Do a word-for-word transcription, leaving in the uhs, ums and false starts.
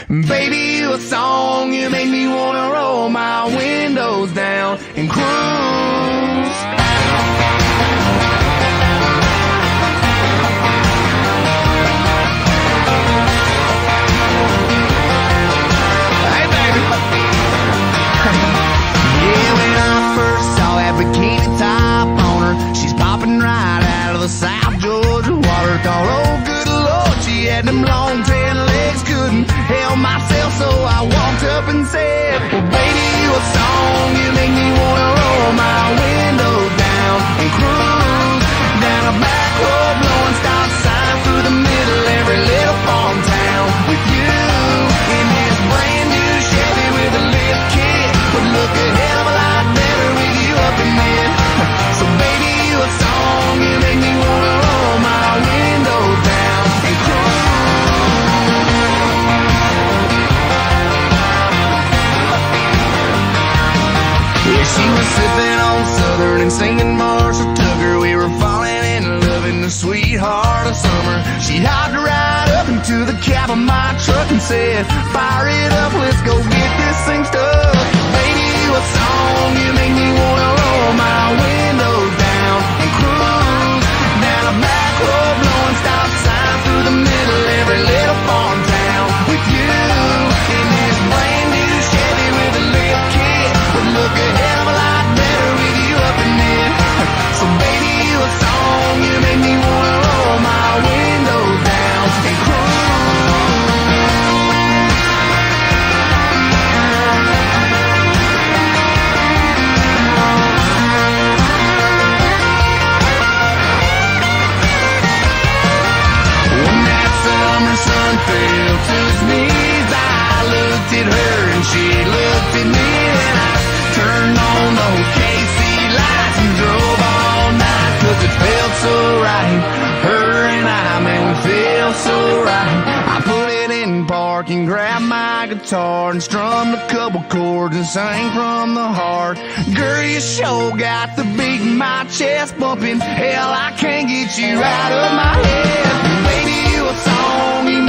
Baby, you a song, you make me wanna roll my windows down and cruise. Hey baby. Yeah, when I first saw that bikini top on her, she's popping right out of the South Georgia water. Thought, oh good Lord, she had them long tan legs, couldn't help myself, so I walked up and said, well baby, you a song, you make me wanna roll my window down and cruise down a back road, blowing stop signs through the middle of every little farm town with you in this brand new Chevy with a lift kit. Would look a hell of a lot better with you up in it. So baby, you a song, you make me wanna roll my window down and cruise. Yeah, she was sipping on Southern and singing Marshall Tucker. We were falling in love in the sweetheart of summer. She hopped right up into the cab of my truck and said, fire it up, let's go get this thing stuck. Baby, you a song, you make me wanna roll my windows down and cruise down a back road, blowing stop signs through the middle of every little farm town with you in this brand new Chevy with a lift kit. Would look a hell of a lot better with you up in it. So baby, you a song, you make me wanna roll my windows down and cruise. When that summer sun fell to his knees, I looked at her and she looked at me, and I turned on those K C lights and drove all night, cause it felt so right. Her and I, man, we felt so right. I put it in park and grabbed my guitar and strummed a couple chords and sang from the heart. Girl, you sure got the beat in my chest bumping. Hell, I can't get you out of my head. Baby, you a song, you